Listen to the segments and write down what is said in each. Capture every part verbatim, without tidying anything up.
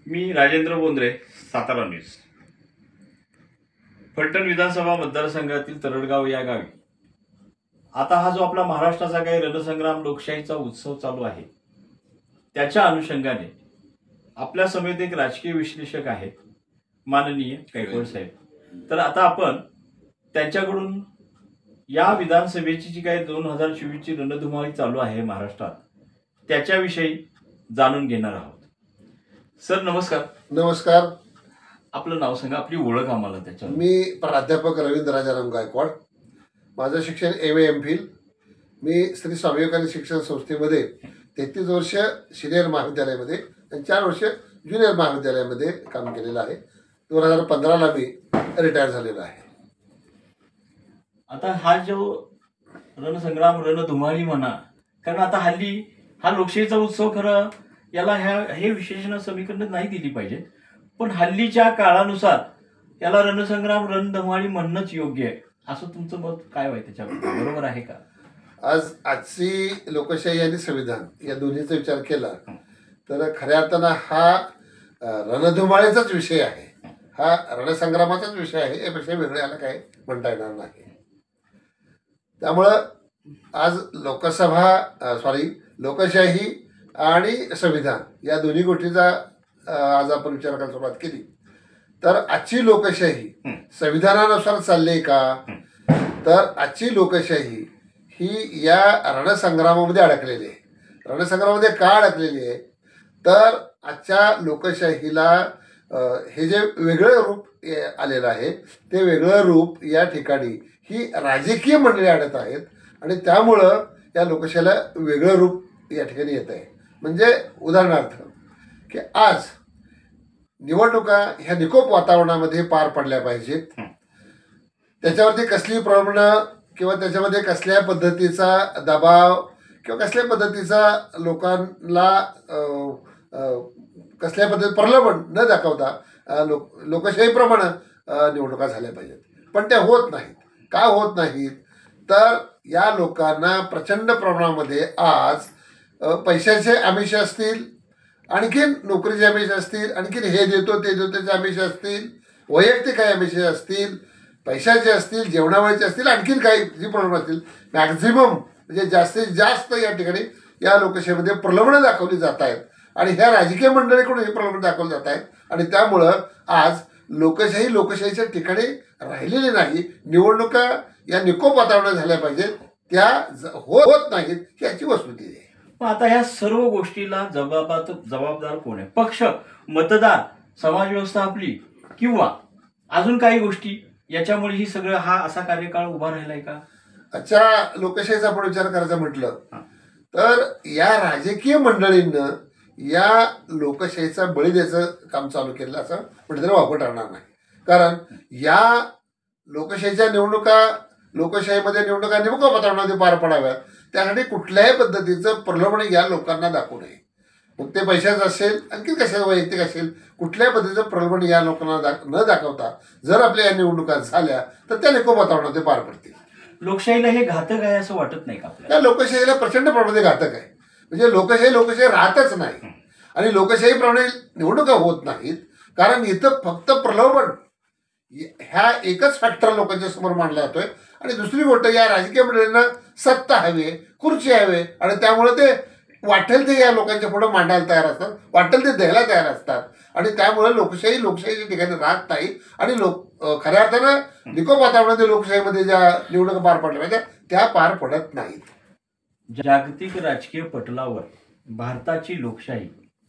मी Rajendra Bondre, Satara news. Phaltan विधानसभा मतदारसंघातील तरडगाव या गावी आता हा जो आपला महाराष्ट्राचा काही रणसंग्राम लोकशाहीचा उत्सव चालू आहे, त्याच्या अनुषंगाने आपल्या समेत एक राजकीय विश्लेषक आहेत, माननीय कैकवड साहेब. तर आता आपण त्यांच्याकडून या विधानसभेची जी काही दोन हजार चोवीसची रणधुमाळी चालू आहे महाराष्ट्रात, त्याच्याविषयी जाणून घेणार आहोत. सर नमस्कार. नमस्कार. आपलं नाव सांगा, आपली ओळख आम्हाला त्याच्यावर. मी प्राध्यापक रवींद्र राजाराम गायकवाड. माझं शिक्षण एम ए एम फिल. मी श्री स्वामी विवेकानंद शिक्षण संस्थेमध्ये तेहतीस वर्ष सिनियर महाविद्यालयामध्ये आणि चार वर्ष ज्युनियर महाविद्यालयामध्ये काम केलेलं आहे. दोन हजार पंधराला मी रिटायर झालेलो आहे. आता हा जो रणसंग्राम रणधुमाळी म्हणा, कारण आता हल्ली हा लोकशाहीचा उत्सव, खरं याला ह्या हे विशेषण समीकरण नाही दिली पाहिजे, पण हल्लीच्या काळानुसार याला रणसंग्राम रणधुमाळी म्हणणंच योग्य आहे. असं तुमचं मत काय आहे त्याच्यावर, बरोबर आहे का? आज आजची लोकशाही आणि संविधान या दोन्हीचा विचार केला तर खऱ्या अर्थानं हा रणधुमाळीचाच विषय आहे, हा रणसंग्रामाचाच विषय आहे. यापेक्षा वेगळं याला काय म्हणता येणार नाही. त्यामुळं आज लोकसभा सॉरी लोकशाही आणि संविधान या दोन्ही गोष्टीचा आज आपण विचार करायला सुरुवात केली तर आजची लोकशाही संविधानानुसार चालली का, तर आजची लोकशाही ही या रणसंग्रामामध्ये अडकलेली आहे. रणसंग्रामामध्ये का अडकलेली आहे तर आजच्या लोकशाहीला हे जे वेगळं रूप आलेलं आहे ते वेगळं रूप या ठिकाणी ही राजकीय मंडळी आणत आहेत आणि त्यामुळं या लोकशाहीला वेगळं रूप या ठिकाणी येत आहे. म्हणजे उदाहरणार्थ की आज निवडणुका ह्या निकोप वातावरणामध्ये पार पडल्या पाहिजेत. त्याच्यावरती कसली प्रमाणं किंवा त्याच्यामध्ये कसल्या पद्धतीचा दबाव किंवा कसल्या पद्धतीचा लोकांना कसल्या पद्धती प्रलोभन न दाखवता लोक लोकशाहीप्रमाणे निवडणुका झाल्या पाहिजेत. पण त्या होत नाहीत. का होत नाहीत तर या लोकांना प्रचंड प्रमाणामध्ये आज पैशाचे आमिष असतील, आणखीन नोकरीचे आमिष असतील, आणखीन हे देतो ते देतो त्याचे आमिष असतील, वैयक्तिक काही आमिष असतील, पैशाचे असतील, जेवणावळीचे असतील, आणखीन काही जी प्रॉब्लेम असतील, मॅक्झिमम म्हणजे जास्तीत जास्त या ठिकाणी या लोकशाहीमध्ये प्रलोभनं दाखवली जात आहेत आणि ह्या राजकीय मंडळीकडून हे प्रलोभन दाखवली जात आहेत आणि त्यामुळं आज लोकशाही लोकशाहीच्या ठिकाणी राहिलेली नाही. निवडणुका या निकोप वातावरणात झाल्या पाहिजेत, त्या होत नाहीत, याची वस्तुस्थिती आहे. पण आता ह्या सर्व गोष्टीला जबाबात जबाबदार कोण आहे? पक्ष, मतदार, समाजव्यवस्था आपली, किंवा अजून काही गोष्टी? याच्यामुळे ही सगळं हा असा कार्यकाळ उभा राहिलाय का? अच्छा, लोकशाहीचा आपण विचार करायचा म्हटलं तर या राजकीय मंडळींना या लोकशाहीचा बळी द्यायचं काम चालू केलं असं म्हटलं तरी वापर ठरणार नाही. कारण या लोकशाहीच्या निवडणुका लोकशाहीमध्ये निवडणुका निवडणुका वातावरणामध्ये पार पडाव्यात, त्यासाठी कुठल्याही पद्धतीचं प्रलोभन या लोकांना दाखवू नये. मग ते पैशाचं असेल, आणखी कशाचं वैयक्तिक असेल, कुठल्याही पद्धतीचं प्रलोभन या लोकांना दाख न दाखवता जर आपल्या या निवडणुका झाल्या तर त्या निकोप वातावरणामध्ये पार पडतील. लोकशाहीला हे घातक आहे असं वाटत नाही का आपल्याला? त्या लोकशाहीला प्रचंड प्रमाणात घातक आहे. म्हणजे लोकशाही लोकशाही राहतच नाही आणि लोकशाहीप्रमाणे निवडणुका होत नाहीत. कारण इथं फक्त प्रलोभन ह्या एकच फॅक्टर लोकांच्या समोर मांडला जातोय आणि दुसरी गोष्ट या राजकीय मंडळींना सत्ता हवी, खुर्ची हवे आणि त्यामुळे ते वाटेल ते या लोकांच्या पुढे मांडायला तयार असतात, वाटेल ते द्यायला तयार असतात आणि त्यामुळे लोकशाही लोकशाहीच्या ठिकाणी राहत नाही आणि लोक खऱ्या अर्थानं निकोप वातावरणातील लोकशाहीमध्ये ज्या निवडणुका पार पडल्या पाहिजे त्या पार पडत नाहीत. जागतिक राजकीय पटलावर भारताची लोकशाही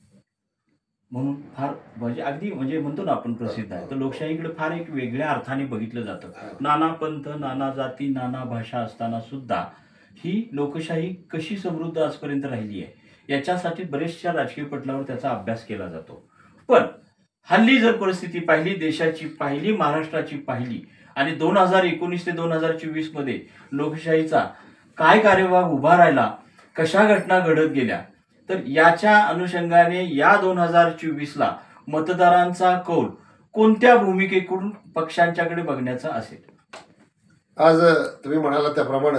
म्हणून फार म्हणजे अगदी म्हणजे म्हणतो ना आपण प्रसिद्ध आहे. तर लोकशाहीकडे फार एक वेगळ्या अर्थाने बघितलं जातं. नाना पंथ, नाना जाती, नाना भाषा असताना सुद्धा ही लोकशाही कशी समृद्ध आजपर्यंत राहिली आहे याच्यासाठी बरेचशा राजकीय पटलावर त्याचा अभ्यास केला जातो. पण हल्ली जर परिस्थिती पाहिली, देशाची पाहिली, महाराष्ट्राची पाहिली आणि दोन हजार एकोणीस ते दोन हजार चोवीस मध्ये लोकशाहीचा काय कार्यभाग उभा राहिला, कशा घटना घडत गेल्या, तर याच्या अनुषंगाने या दोन हजार चोवीसला मतदारांचा कौल कोणत्या भूमिकेकडून पक्षांच्याकडे बघण्याचा असेल? आज तुम्ही म्हणाला त्याप्रमाणे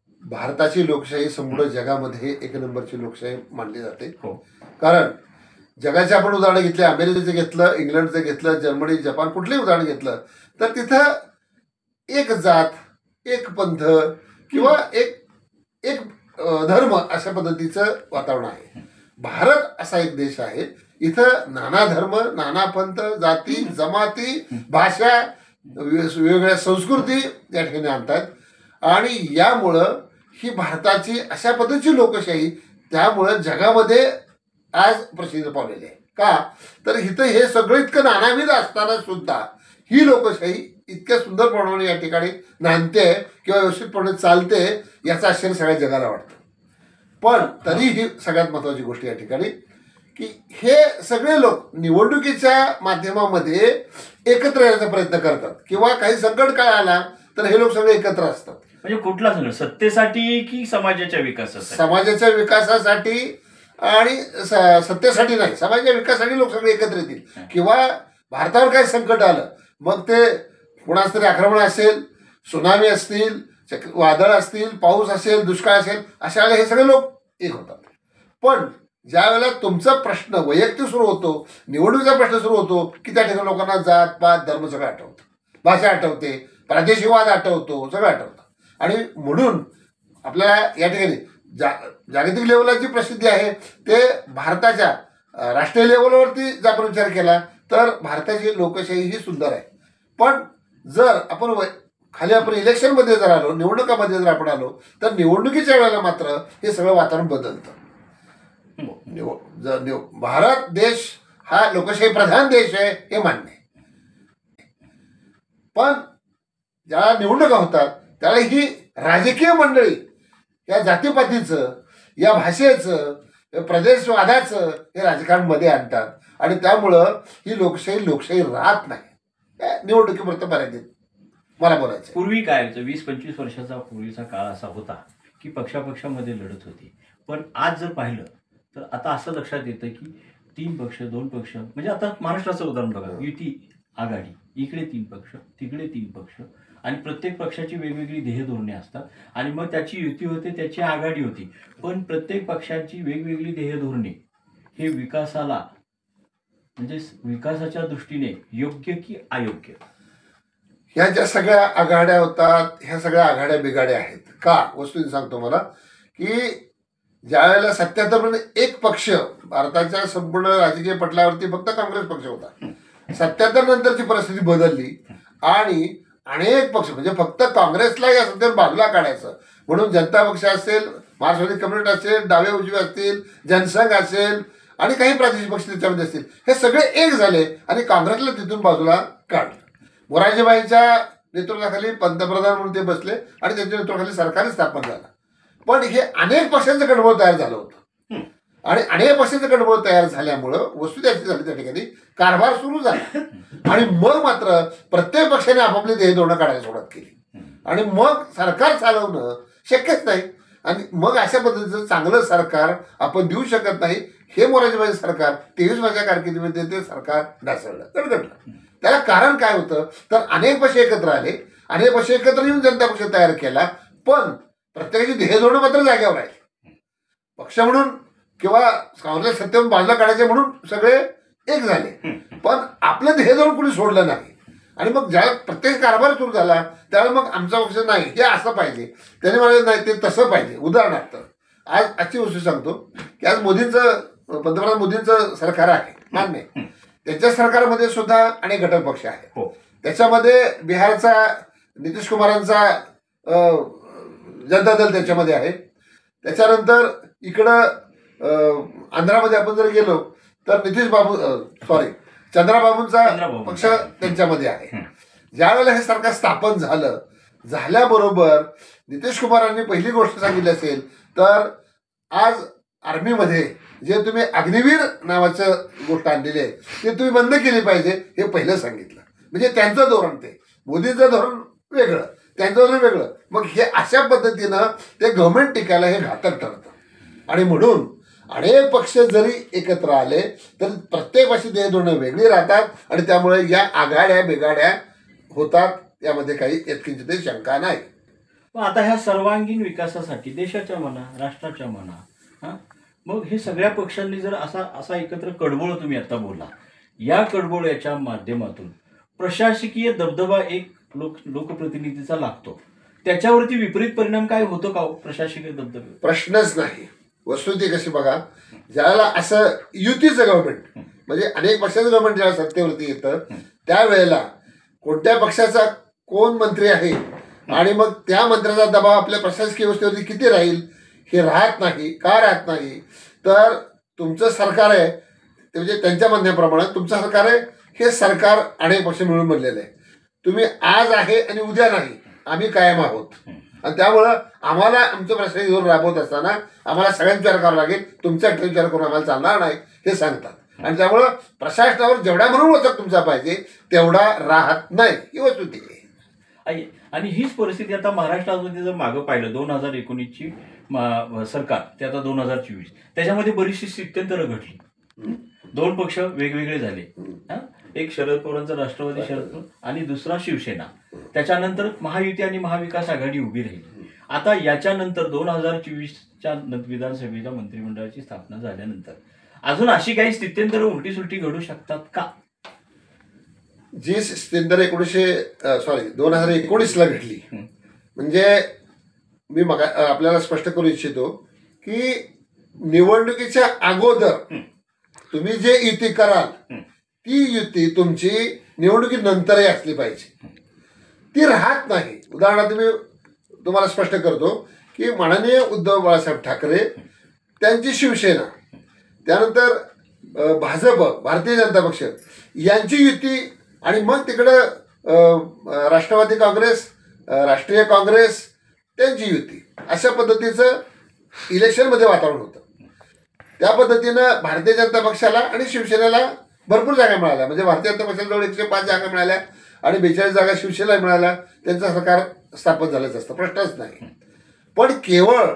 भारताची लोकशाही संपूर्ण जगामध्ये एक नंबरची लोकशाही मानली जाते. हो. कारण जगाचे आपण उदाहरण घेतले, अमेरिकेचं घेतलं, इंग्लंडचं घेतलं, जर्मनी, जपान, कुठलंही उदाहरण घेतलं तर तिथं एक जात, एक पंथ किंवा एक एक अं, धर्म अशा पद्धतीचं वातावरण आहे. भारत असा एक देश आहे, इथं नाना धर्म, नाना पंथ, जाती, जमाती, भाषा, वेगवेगळ्या संस्कृती या ठिकाणी आणतात. आणि यामुळं ही भारताची अशा पद्धतीची लोकशाही त्यामुळं जगामध्ये आज प्रसिद्ध पावलेली आहे. का तर इथं हे सगळं इतकं नानाविध असताना सुद्धा ही लोकशाही इतक्या सुंदर प्रमाणे या ठिकाणी नांदते किंवा व्यवस्थितपणे चालते याचा आश्चर्य सगळ्या जगाला वाटतं. पण तरी ही सगळ्यात महत्त्वाची गोष्ट या ठिकाणी की हे सगळे लोक निवडणुकीच्या माध्यमामध्ये एकत्र येण्याचा प्रयत्न करतात किंवा काही संकट काय आला तर हे लोक सगळे एकत्र असतात. म्हणजे कुठला संघ, सत्तेसाठी की समाजाच्या विकासासाठी? समाजाच्या विकासासाठी आणि स- सत्तेसाठी नाही, समाजाच्या विकासासाठी लोक सगळे एकत्र येतील. किंवा भारतावर काय संकट आलं, मग ते कुणाच तरी आक्रमण असेल, सुनामी असतील, चक्र वादळ असतील, पाऊस असेल, दुष्काळ असेल, अशा वेळेला हे सगळे लोक एक होतात. पण ज्या वेळेला तुमचा प्रश्न वैयक्तिक सुरू होतो, निवडणुकीचा प्रश्न सुरू होतो की त्या ठिकाणी लोकांना जात पात धर्म सगळं आठवतं, भाषा आठवते, प्रादेशिकवाद आठवतो, सगळं आठवतं. आणि म्हणून आपल्याला या ठिकाणी जा जागतिक लेवलला जी प्रसिद्धी आहे ते भारताच्या अं, राष्ट्रीय लेवलवरती जर आपण विचार केला तर भारताची लोकशाही ही सुंदर आहे. पण जर आपण वै खाली आपण इलेक्शनमध्ये जर आलो, निवडणुकामध्ये जर आपण आलो तर निवडणुकीच्या वेळेला मात्र हे सगळं वातावरण बदलतं. निव जर निव भारत देश हा लोकशाही प्रधान देश आहे हे मान्य आहे. पण ज्या निवडणुका होतात त्यावेळेला ही राजकीय मंडळी या जातीपातीचं, या भाषेचं, या प्रदेशवादाचं हे राजकारण मध्ये आणतात आणि त्यामुळं ही लोकशाही लोकशाही राहत नाही. काय निवडणुकीपुरत मर्यादित मला बोलायचं. पूर्वी काय होतं, वीस पंचवीस वर्षाचा पूर्वीचा काळ असा होता की पक्षापक्षामध्ये लढत होती. पण आज जर पाहिलं तर आता असं लक्षात येतं की तीन पक्ष, दोन पक्ष, म्हणजे आता महाराष्ट्राचं उदाहरण बघा, युती आघाडी, इकडे तीन पक्ष, तिकडे तीन पक्ष, आणि प्रत्येक पक्षाची वेगवेगळी ध्येय धोरणे असतात आणि मग त्याची युती होते, त्याची आघाडी होती. पण प्रत्येक पक्षाची वेगवेगळी ध्येय धोरणे हे विकासाला, म्हणजे विकासाच्या दृष्टीने योग्य की अयोग्य? ह्या ज्या सगळ्या आघाड्या होतात ह्या सगळ्या आघाड्या बिघाड्या आहेत. का वस्तूने सांगतो मला की ज्या वेळेला सत्याहत्तर मध्ये एक पक्ष भारताच्या संपूर्ण राजकीय पटलावरती फक्त काँग्रेस पक्ष होता. सत्याहत्तर नंतरची परिस्थिती बदलली आणि अनेक पक्ष, म्हणजे फक्त काँग्रेसला या सत्तेवर बाजूला काढायचं म्हणून जनता पक्ष असेल, मार्क्सवादी कम्युनिस्ट असेल, डावे उजवे असतील, जनसंघ असेल आणि काही प्रादेशिक पक्ष त्याच्यामध्ये असतील, हे सगळे एक झाले आणि काँग्रेसला तिथून बाजूला काढलं. मोरारजीभाईंच्या नेतृत्वाखाली पंतप्रधान म्हणून ते बसले आणि त्यांच्या नेतृत्वाखाली सरकार स्थापन झालं. पण हे अनेक पक्षांचं गडबड तयार झालं होतं आणि अनेक पक्षांचं गडबड तयार झाल्यामुळं वस्तू त्याची झाली, त्या ठिकाणी कारभार सुरू झाला आणि मग मात्र प्रत्येक पक्षाने आपापली ध्येय धोरणं काढायला सुरुवात केली आणि मग सरकार चालवणं शक्यच नाही. आणि मग अशा पद्धतीचं चांगलं सरकार आपण देऊ शकत नाही. हे मोरारजीभाई सरकार तेवीस वर्षाच्या कारकिर्दीमध्ये ते सरकार ढासळलं, गडगडलं. त्याला कारण काय होतं तर अनेक पक्ष एकत्र आले, अनेक पक्ष एकत्र येऊन जनता पक्ष तयार केला, पण प्रत्येकाची ध्येय धोरणं मात्र जाग्यावर राहिली. पक्ष म्हणून किंवा काँग्रेस सत्तेवरून बाजूला काढायचे म्हणून सगळे एक झाले, पण आपलं ध्येय धोरण कुणी सोडलं नाही. आणि मग ज्या प्रत्येक कारभार सुरू झाला त्यावेळेला मग आमचा पक्ष नाही हे असं पाहिजे, त्याने म्हणाले नाही ते तसं पाहिजे. उदाहरणार्थ आज आजची गोष्ट सांगतो की आज मोदींचं, पंतप्रधान मोदींचं सरकार आहे, मान्य, त्यांच्या सरकारमध्ये सुद्धा अनेक घटक पक्ष आहेत. त्याच्यामध्ये बिहारचा नितीश कुमारांचा जनता दल त्याच्यामध्ये आहे. त्याच्यानंतर इकडं आंध्रामध्ये आपण जर गेलो तर नितीश बाबू सॉरी चंद्राबाबूंचा पक्ष त्यांच्यामध्ये आहे. ज्या वेळेला हे सरकार स्थापन झालं, झाल्याबरोबर नितीश कुमारांनी पहिली गोष्ट सांगितली असेल तर आज आर्मीमध्ये जे तुम्ही अग्निवीर नावाचं गोष्ट आणलेली आहे ते तुम्ही बंद केली पाहिजे हे पहिलं सांगितलं. म्हणजे त्यांचं धोरण, ते मोदींचं धोरण वेगळं, त्यांचं धोरण वेगळं. मग हे अशा पद्धतीनं ते गव्हर्नमेंट टिकायला हे घातक ठरतं. आणि म्हणून अनेक पक्ष जरी एकत्र आले तर प्रत्येक पक्षी ध्येय धोरणं वेगळी राहतात आणि त्यामुळे या आघाड्या बेगाड्या होतात, यामध्ये काही यत्किंचित शंका नाही. पण आता ह्या सर्वांगीण विकासासाठी देशाच्या म्हणा, राष्ट्राच्या म्हणा, हां मग हे सगळ्या पक्षांनी जर असा असा एकत्र कडबोळ तुम्ही आता बोलला, या कडबोळ्याच्या माध्यमातून प्रशासकीय दबदबा एक लोक लोकप्रतिनिधीचा लागतो, त्याच्यावरती विपरीत परिणाम काय होतो का हो प्रशासकीय दबदबे? प्रश्नच नाही. वस्तुस्थिती कशी बघा, ज्याला असं युतीचं गव्हर्नमेंट म्हणजे अनेक पक्षाचं गव्हर्नमेंट ज्यावेळेला सत्तेवरती येतं त्यावेळेला कोणत्या पक्षाचा कोण मंत्री आहे आणि मग त्या मंत्र्याचा दबाव आपल्या प्रशासकीय व्यवस्थेवरती किती राहील हे राहत नाही. का राहत नाही तर तुमचं सरकार आहे ते म्हणजे त्यांच्या म्हणण्याप्रमाणे तुमचं सरकार आहे, हे सरकार अनेक पक्ष मिळून बनलेलं आहे. तुम्ही आज आहे आणि उद्या नाही, आम्ही कायम आहोत. आणि त्यामुळं आम्हाला आमचं प्रशासकीय धोरण राबवत असताना आम्हाला सगळ्यांचा विचार करावा लागेल, तुमचा एकटा विचार करून आम्हाला चालणार नाही हे सांगतात. आणि त्यामुळं प्रशासनावर जेवढा म्हणून वचक तुमचा पाहिजे तेवढा राहत नाही ही वस्तुस्थिती आहे. आहे. आणि हीच परिस्थिती आता महाराष्ट्रामध्ये जर मागं पाहिलं दोन हजार एकोणीसची सरकार ते आता दोन हजार चोवीस त्याच्यामध्ये बरीचशी स्थित्यंतरं घडली. दोन पक्ष वेगवेगळे झाले. हा? एक शरद पवारांचा राष्ट्रवादी शरद पवार आणि दुसरा शिवसेना. त्याच्यानंतर महायुती आणि महाविकास आघाडी उभी राहिली. आता याच्यानंतर दोन हजार चोवीसच्या विधानसभेच्या मंत्रिमंडळाची स्थापना झाल्यानंतर अजून अशी काही स्थित्यंतरं उलटी सुलटी घडू शकतात का? जी स्थित्यंतर एकोणीसशे सॉरी दोन हजार एकोणीसला घडली म्हणजे मी मग आपल्याला स्पष्ट करू इच्छितो की निवडणुकीच्या अगोदर तुम्ही जे युती कराल ती युती तुमची निवडणुकीनंतरही असली पाहिजे. ती राहत नाही. उदाहरणार्थ मी तुम्हाला स्पष्ट करतो की माननीय उद्धव बाळासाहेब ठाकरे त्यांची शिवसेना त्यानंतर भाजप भारतीय जनता पक्ष यांची युती आणि मग तिकडं राष्ट्रवादी काँग्रेस राष्ट्रीय काँग्रेस त्यांची युती अशा पद्धतीचं इलेक्शनमध्ये वातावरण होतं. त्या पद्धतीनं भारतीय जनता पक्षाला आणि शिवसेनेला भरपूर जागा मिळाल्या. म्हणजे भारतीय जनता पक्षाला जवळ एकशे पाच जागा मिळाल्या आणि बेचाळीस जागा शिवसेनेला मिळाल्या. त्यांचं सरकार स्थापन झालंच असतं, प्रश्नच नाही. पण केवळ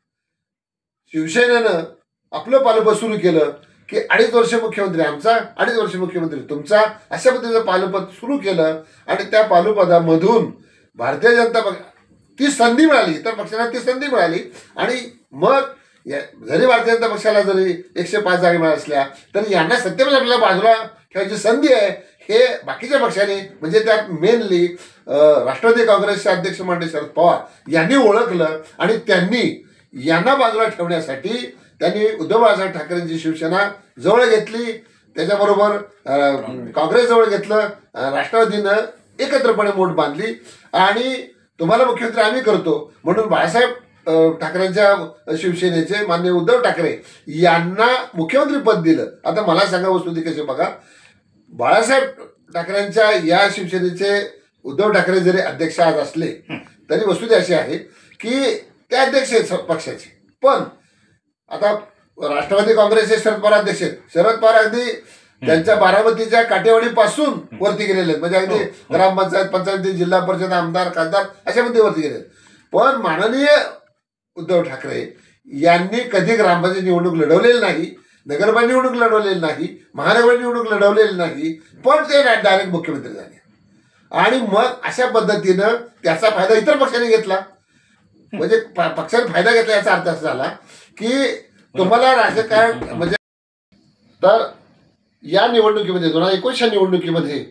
शिवसेनेनं आपलं पालुपद सुरू केलं की अडीच वर्ष मुख्यमंत्री आमचा अडीच वर्ष मुख्यमंत्री तुमचा अशा पद्धतीचं पालुपद सुरू केलं आणि त्या पालुपदामधून भारतीय जनता पक्ष ती संधी मिळाली, इतर पक्षांना ती संधी मिळाली आणि मग जरी भारतीय जनता पक्षाला जरी एकशे पाच जागा मिळाल्या असल्या तरी यांना सत्तेमध्ये आपल्याला बाजूला ठेवायची संधी आहे हे बाकीच्या पक्षांनी म्हणजे त्यात मेनली राष्ट्रवादी काँग्रेसचे अध्यक्ष माननीय शरद पवार यांनी ओळखलं आणि त्यांनी यांना बाजूला ठेवण्यासाठी त्यांनी उद्धव बाळासाहेब ठाकरेंची शिवसेना जवळ घेतली, त्याच्याबरोबर काँग्रेस जवळ घेतलं, राष्ट्रवादीनं एकत्रपणे मोठ बांधली आणि तुम्हाला मुख्यमंत्री आम्ही करतो म्हणून बाळासाहेब ठाकरेंच्या शिवसेनेचे माननीय उद्धव ठाकरे यांना मुख्यमंत्रीपद दिलं. आता मला सांगा वस्तुस्थिती कशी बघा, बाळासाहेब ठाकरेंच्या या शिवसेनेचे उद्धव ठाकरे जरी अध्यक्ष आज असले तरी वस्तुस्थिती अशी आहे की ते अध्यक्ष पक्षाचे. पण आता राष्ट्रवादी काँग्रेसचे शरद पवार अध्यक्ष आहेत. शरद पवार अगदी त्यांच्या बारामतीच्या काटेवाडीपासून वरती गेलेले आहेत. म्हणजे अगदी ग्रामपंचायत पंचायती जिल्हा परिषद आमदार खासदार अशामध्ये वरती गेले. पण माननीय उद्धव ठाकरे यांनी कधी ग्रामपंचायत निवडणूक लढवलेली नाही, नगरपालिका निवडणूक लढवलेली नाही, महानगरपालिका निवडणूक लढवलेली नाही, पण ते डायरेक्ट मुख्यमंत्री झाले. आणि मग अशा पद्धतीनं त्याचा फायदा इतर पक्षाने घेतला. म्हणजे पक्षाने फायदा घेतला याचा अर्थ असा झाला की तुम्हाला राजकारण म्हणजे तर या निवडणुकीमध्ये दोन हजार एकोणीसच्या निवडणुकीमध्ये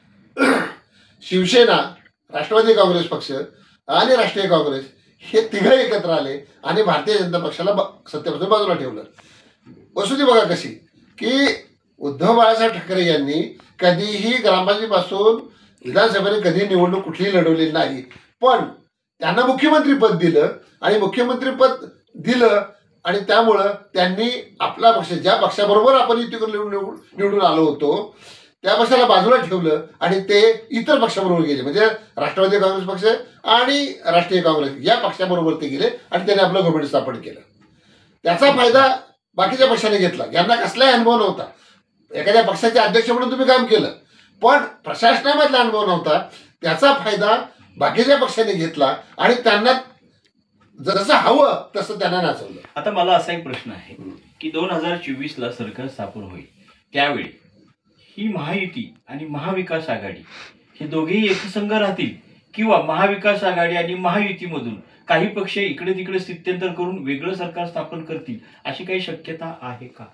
शिवसेना राष्ट्रवादी काँग्रेस पक्ष आणि राष्ट्रीय काँग्रेस हे तिघही एकत्र आले आणि भारतीय जनता पक्षाला सत्तेपासून बाजूला ठेवलं. वस्तुस्थिती बघा कशी की उद्धव बाळासाहेब ठाकरे यांनी कधीही ग्रामपंचायतीपासून विधानसभेने कधी निवडणूक कुठलीही लढवलेली नाही, पण त्यांना मुख्यमंत्रीपद दिलं आणि मुख्यमंत्रीपद दिलं आणि त्यामुळं त्यांनी आपला पक्ष ज्या पक्षाबरोबर आपण युती करून निवडून निवडून आलो होतो त्या पक्षाला बाजूला ठेवलं आणि ते इतर पक्षाबरोबर गेले. म्हणजे राष्ट्रवादी काँग्रेस पक्ष आणि राष्ट्रीय काँग्रेस या पक्षाबरोबर ते गेले आणि त्यांनी आपलं गव्हर्नमेंट स्थापन केलं. त्याचा फायदा बाकीच्या पक्षाने घेतला. यांना कसलाही अनुभव नव्हता. एखाद्या पक्षाचे अध्यक्ष म्हणून तुम्ही काम केलं पण प्रशासनामधला अनुभव नव्हता. त्याचा फायदा बाकीच्या पक्षाने घेतला आणि त्यांना जसं हवं तसं त्यांना नाचवलं. आता मला असा एक प्रश्न आहे की दोन हजार चोवीस ला सरकार स्थापन होईल त्यावेळी ही महायुती आणि महाविकास आघाडी हे दोघेही एकसंघ राहतील किंवा महाविकास आघाडी आणि महायुतीमधून काही पक्ष इकडे तिकडे स्थित्यंतर करून वेगळं सरकार स्थापन करतील अशी काही शक्यता आहे का?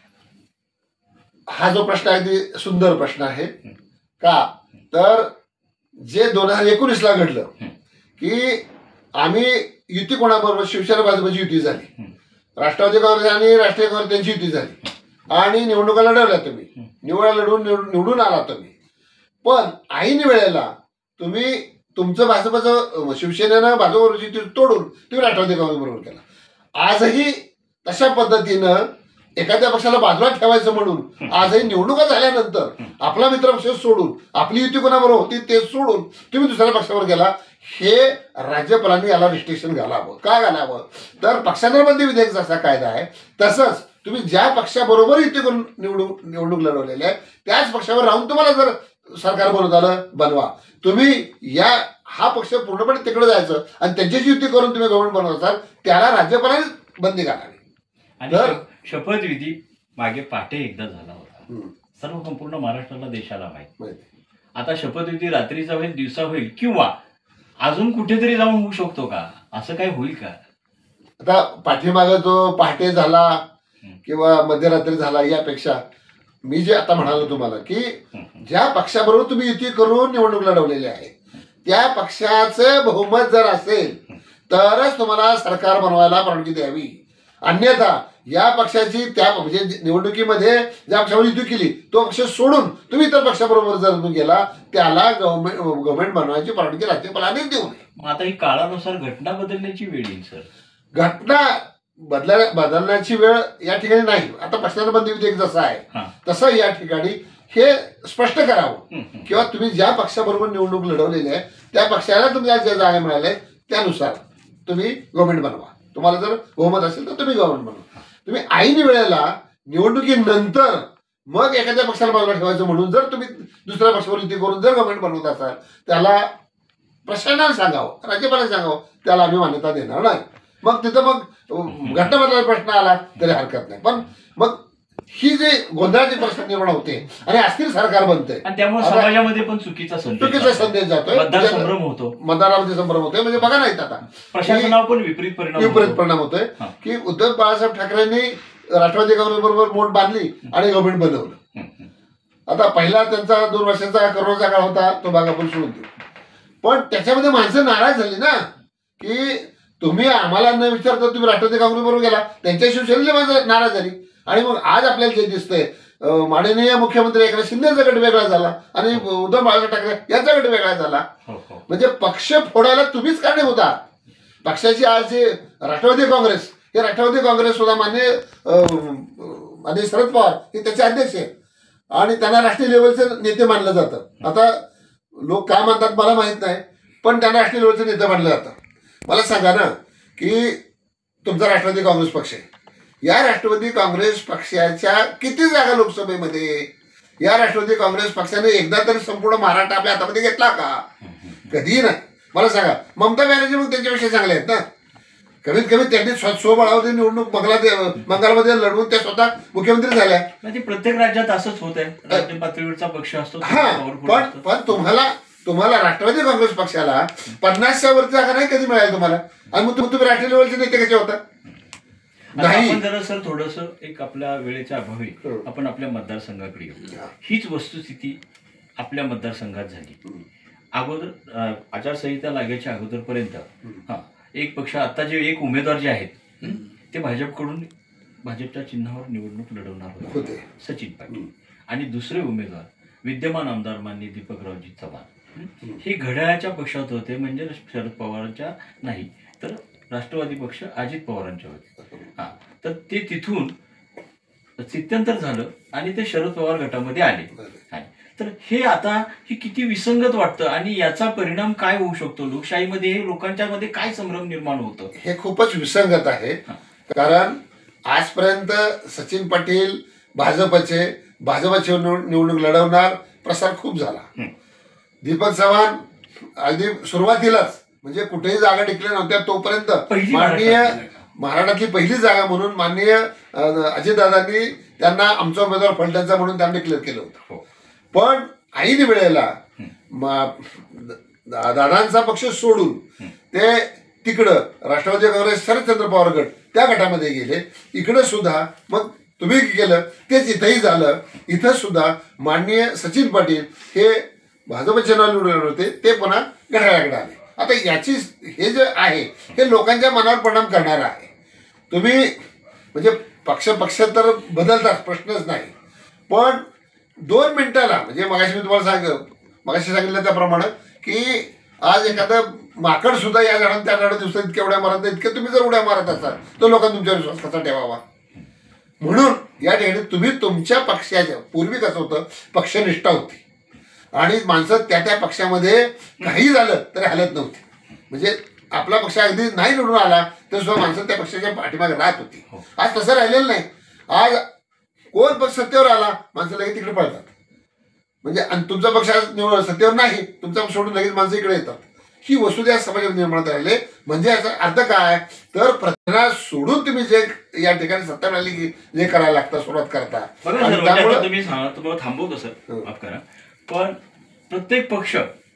हा जो प्रश्न आहे अगदी सुंदर प्रश्न आहे. का तर जे दोन हजार एकोणीस ला घडलं की आम्ही युती कोणाबरोबर, शिवसेना भाजपची युती झाली, राष्ट्रवादी काँग्रेस आणि राष्ट्रीय काँग्रेस त्यांची युती झाली आणि निवडणुका लढवल्या तुम्ही, निवडा लढवून निवडून आला तुम्ही. पण ऐन वेळेला तुम्ही तुमचं भाजपचं शिवसेनेनं भाजपबरोबरची युती तोडून तुम्ही राष्ट्रवादी काँग्रेस बरोबर केला. आजही तशा पद्धतीनं एखाद्या पक्षाला बाजूला ठेवायचं म्हणून आजही निवडणुका झाल्यानंतर आपला मित्रपक्ष सोडून आपली युती कोणाबरोबर होती ते सोडून तुम्ही दुसऱ्या पक्षावर गेला. हे राज्यपालांनी याला रिस्ट्रिक्शन घालावं. का घालावं तर पक्षांतरबंदी विधेयक जसा कायदा आहे तसंच तुम्ही ज्या पक्षाबरोबर युती करून निवडणूक निवडणूक लढवलेली आहे त्याच पक्षावर राहून तुम्हाला जर सरकार बनवत आलं बनवा. तुम्ही या हा पक्ष पूर्णपणे तिकडे जायचं आणि त्यांच्याची युती करून तुम्ही गव्हर्नमेंट बनवत असाल त्याला राज्यपालांनी बंदी घालावी. आणि शपथविधी मागे पहाटे एकदा झाला होता, सर्व संपूर्ण महाराष्ट्राला देशाला माहिती. आता शपथविधी रात्रीचा होईल, दिवसा होईल, किंवा अजून कुठेतरी जाऊन होऊ शकतो का? असं काय होईल का? आता पाठीमागे जो पहाटे झाला किंवा मध्यरात्री झाला यापेक्षा मी जे आता म्हणालो तुम्हाला की ज्या पक्षाबरोबर तुम्ही युती करून निवडणूक लढवलेली आहे त्या पक्षाचं बहुमत जर असेल तरच तुम्हाला सरकार बनवायला परवानगी द्यावी. अन्यथा या पक्षाची त्या म्हणजे निवडणुकीमध्ये ज्या पक्षावर युती केली तो पक्ष सोडून तुम्ही इतर पक्षाबरोबर जर तुम्ही गेला त्याला गव्हर्नमेंट गव्हर्नमेंट बनवायची परवानगी राज्यपालांनीच देऊ नये. मग आता ही काळानुसार घटना बदलण्याची वेळ येईल सर. घटना बदला बदलण्याची वेळ या ठिकाणी नाही. आता पक्षांतरबंदी विधेयक जसं आहे तसं या ठिकाणी हे स्पष्ट करावं किंवा तुम्ही ज्या पक्षाबरोबर निवडणूक लढवलेली आहे त्या पक्षाला तुम्हाला ज्या जागा मिळाल्या त्यानुसार तुम्ही गव्हर्नमेंट बनवा. तुम्हाला जर बहुमत असेल तर तुम्ही गव्हर्नमेंट बनवा. तुम्ही ऐन वेळेला निवडणुकीनंतर मग एखाद्या पक्षाला बाजूला ठेवायचं म्हणून जर तुम्ही दुसऱ्या पक्षावर युती करून जर गव्हर्नमेंट बनवत असाल त्याला प्रशासनाला सांगावं, राज्यपालांना सांगावं, त्याला आम्ही मान्यता देणार नाही. मग तिथं मग घटना बदलायचा प्रश्न आला तरी हरकत नाही. पण मग ही जे गोंधळाची परिस्थिती निर्माण होते आणि अस्थिर सरकार बनते आणि त्यामुळे समाजामध्ये पण चुकीचा संदेश चुकीचा संदेश जातोय, मतदार संभ्रम होतो, मतदारामध्ये संभ्रम होतोय. म्हणजे बघा नाहीत आता प्रशासनावर पण विपरीत परिणाम विपरीत परिणाम होतोय की उद्धव बाळासाहेब ठाकरेंनी राष्ट्रवादी काँग्रेस बरोबर मोठ बांधली आणि गव्हर्नमेंट बनवलं. आता पहिला त्यांचा दोन वर्षाचा करोनाचा काळ होता तो भाग आपण सोडून देऊ. पण त्याच्यामध्ये माणसं नाराज झाली ना की तुम्ही आम्हाला न विचारता तुम्ही राष्ट्रवादी काँग्रेस बरोबर गेला. त्यांच्या शिवसेनेची माणसं नाराज झाली. आणि मग आज आपल्याला जे दिसतंय माननीय मुख्यमंत्री एकनाथ शिंदेचा गट वेगळा झाला आणि उद्धव बाळासाहेब ठाकरे यांचा गट वेगळा झाला. म्हणजे पक्ष फोडायला तुम्हीच कारणीभूत होता. पक्षाची आज जे राष्ट्रवादी काँग्रेस हे राष्ट्रवादी काँग्रेस सुद्धा मान्य माननीय शरद पवार हे त्याचे अध्यक्ष आहेत आणि त्यांना राष्ट्रीय लेवलचे नेते मानलं जातं. आता लोक काय म्हणतात मला माहित नाही पण त्यांना राष्ट्रीय लेवलचे नेते मानलं जातं. मला सांगा ना की तुमचा राष्ट्रवादी काँग्रेस पक्ष आहे. या राष्ट्रवादी काँग्रेस पक्षाच्या किती जागा लोकसभेमध्ये या राष्ट्रवादी काँग्रेस पक्षाने एकदा तरी संपूर्ण महाराष्ट्र आपल्या हातामध्ये घेतला का? कधीही नाही. मला सांगा ममता बॅनर्जी मग त्यांच्याविषयी चांगले आहेत ना. कमीत कमी त्यांनी स्वबळावरती निवडणूक बंगला बंगालमध्ये लढवून त्या स्वतः मुख्यमंत्री झाल्या. म्हणजे प्रत्येक राज्यात असंच होत आहे. राज्य पातळीवरचा पक्ष असतो. हा पण पण तुम्हाला तुम्हाला राष्ट्रवादी काँग्रेस पक्षाला पन्नासच्या वरती जागा नाही कधी मिळाली तुम्हाला आणि मग तुम्ही राष्ट्रीय लेवलचे नेते कसे होता? नाही. आपण जरा सर थोडस एक आपल्या वेळेच्या अभावी आपण आपल्या मतदारसंघाकडे येऊ. हीच वस्तुस्थिती आपल्या मतदारसंघात झाली. अगोदर आचारसंहिता लागायच्या अगोदरपर्यंत हा एक पक्ष आता जे एक उमेदवार जे आहेत ते भाजपकडून भाजपच्या चिन्हावर निवडणूक लढवणार होते सचिन पाटील आणि दुसरे उमेदवार विद्यमान आमदार माननीय दीपकरावजी चव्हाण हे घड्याळाच्या पक्षात होते. म्हणजे शरद पवारांच्या नाही तर राष्ट्रवादी पक्ष अजित पवारांच्या होते. हा तर ते तिथून स्थित्यंतर झालं आणि ते शरद पवार गटामध्ये आले. तर हे आता हे किती विसंगत वाटतं आणि याचा परिणाम काय होऊ शकतो लोकशाहीमध्ये? हे लोकांच्या मध्ये काय संभ्रम निर्माण होतं? हे खूपच विसंगत आहे. कारण आजपर्यंत सचिन पाटील भाजपचे भाजपचे निवडणूक लढवणार प्रसार खूप झाला. दीपक चव्हाण अगदी सुरुवातीलाच म्हणजे कुठेही जागा टिकल्या नव्हत्या तोपर्यंत माननीय महाराष्ट्रातली पहिली जागा म्हणून माननीय अजितदादांनी त्यांना आमचा उमेदवार फलटणचा म्हणून त्यांनी डिक्लेअर केलं होतं. पण ऐन वेळेला दा- दादांचा पक्ष सोडून ते तिकडं राष्ट्रवादी काँग्रेस शरदचंद्र पवार गट त्या गटामध्ये गेले. इकडं सुद्धा मग तुम्ही केलं तेच इथंही झालं. इथं सुद्धा माननीय सचिन पाटील हे भाजपचे नाव निवडून आले होते, ते पुन्हा घड्याळाकडे आले. आता याची हे जे आहे हे लोकांच्या मनावर परिणाम करणारं आहे. तुम्ही म्हणजे पक्ष पक्ष तर बदलतात, प्रश्नच नाही, पण दोन मिनिटाला म्हणजे मगाशी मी तुम्हाला सांग मगाशी सांगितलं त्याप्रमाणे की आज एखादं माकड सुद्धा या झाडात त्या झाडात दिवसात इतक्या उड्या मारत नाही, इतक्या तुम्ही जर उड्या मारत असाल तर लोकांना तुमच्यावर विश्वास कसा ठेवावा. म्हणून या ठिकाणी तुम्ही तुमच्या पक्षाच्या पूर्वी कसं होतं पक्षनिष्ठा होती आणि माणसं त्या त्या पक्षामध्ये काही झालं तरी हलत नव्हती. म्हणजे आपला पक्ष अगदी नाही निवडून आला तर सुद्धा माणसं त्या पक्षाच्या पाठीमागे राहत होती. आज तसं राहिलेलं नाही. आज कोण पक्ष सत्तेवर आला माणसं लगेच तिकडे पळतात. म्हणजे आणि तुमचा पक्ष आज निवड सत्तेवर नाही, तुमचा पक्ष सोडून लगेच माणसं इकडे येतात. ही वसुधा समाजामध्ये निर्माण राहिले. म्हणजे याचा अर्थ काय तर प्रथा सोडून तुम्ही जे या ठिकाणी सत्ता मिळाली की जे करायला लागतं सुरुवात करता. बघा आणि सर, त्यामुळं- आता तुम्ही सांगा तुम्हाला थांबवतो सर, माफ करा, पण प्रत्येक पक्ष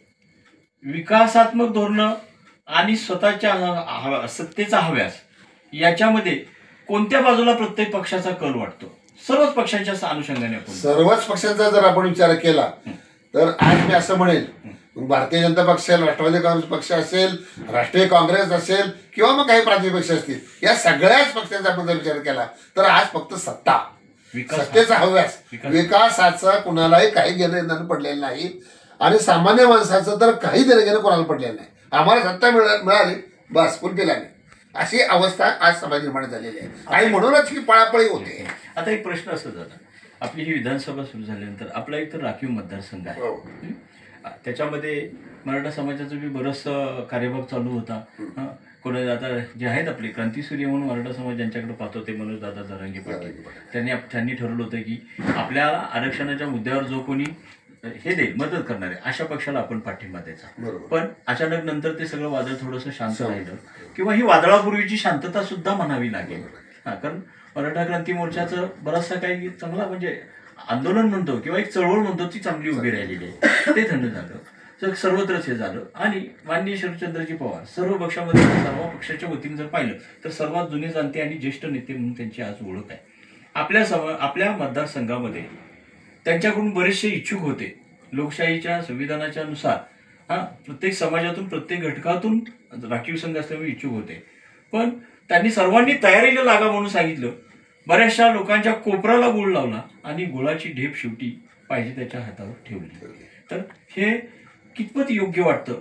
विकासात्मक धोरणं आणि स्वतःच्या हव्या- सत्तेचा हव्यास याच्यामध्ये कोणत्या बाजूला प्रत्येक पक्षाचा कल वाटतो? सर्वच पक्षांच्या अनुषंगाने आपण सर्वच पक्षांचा जर आपण विचार केला तर आज मी असं म्हणेल भारतीय जनता पक्ष असेल, राष्ट्रवादी काँग्रेस पक्ष असेल, राष्ट्रीय काँग्रेस असेल किंवा मग काही प्रांतीय पक्ष असतील, या सगळ्याच पक्षांचा आपण जर विचार केला तर आज फक्त सत्ता, विकास सत्तेचा हव्यास, विकास- विकासाचं कुणालाही काही घेणं देणं पडलेलं नाही आणि सामान्य माणसाचं तर काही देणं घेणं कोणाला पडलेलं नाही. आम्हाला सत्ता मिळा मिळाली बस फुलफिलाने अशी अवस्था आज समाज निर्माण झालेली आहे आणि म्हणूनच ही पळापळी होते. आता एक प्रश्न असं झाला, आपली ही विधानसभा सुरू झाल्यानंतर आपला एक तर राखीव मतदारसंघ आहे. हं? त्याच्यामध्ये मराठा समाजाचा बी बरंचसं कार्यभाग चालू होता. हं? कोणा आता जे आहेत आपले क्रांतीसूर्य म्हणून मराठा समाज ज्यांच्याकडे पाहतो ते मनोज दादा जरांगे पाटील, त्यांनी आप- त्यांनी ठरवलं होतं की आपल्याला आरक्षणाच्या मुद्द्यावर जो कोणी हे देईल मदत करणार आहे अशा पक्षाला आपण पाठिंबा द्यायचा. बरोबर. पण अचानक नंतर ते सगळं वादळ थोडंसं शांत राहिलं किंवा ही वादळापूर्वीची शांतता सुद्धा म्हणावी लागेल. हा, कारण मराठा क्रांती मोर्चाचं बराचसा काही चांगला म्हणजे आंदोलन म्हणतो किंवा एक चळवळ म्हणतो ती चांगली उभी राहिलेली आहे. ते थंड झालं तर सर्वत्रच हे झालं आणि माननीय शरदचंद्रजी पवार सर्व पक्षामध्ये सर्व पक्षाच्या वतीने जर पाहिलं तर सर्वात जुने जाणते आणि ज्येष्ठ नेते म्हणून त्यांची आज ओळख आहे. आपल्या सम आपल्या मतदारसंघामध्ये त्यांच्याकडून बरेचसे इच्छुक होते. लोकशाहीच्या संविधानाच्या नुसार हा प्रत्येक समाजातून प्रत्येक घटकातून राखीव संघ असल्यामुळे इच्छुक होते. पण त्यांनी सर्वांनी तयारीला लागा म्हणून सांगितलं. बऱ्याचशा लोकांच्या कोपराला गुळ लावला आणि गुळाची ढेप शेवटी पाहिजे त्याच्या हातावर ठेवली. तर हे कितपत योग्य वाटतं?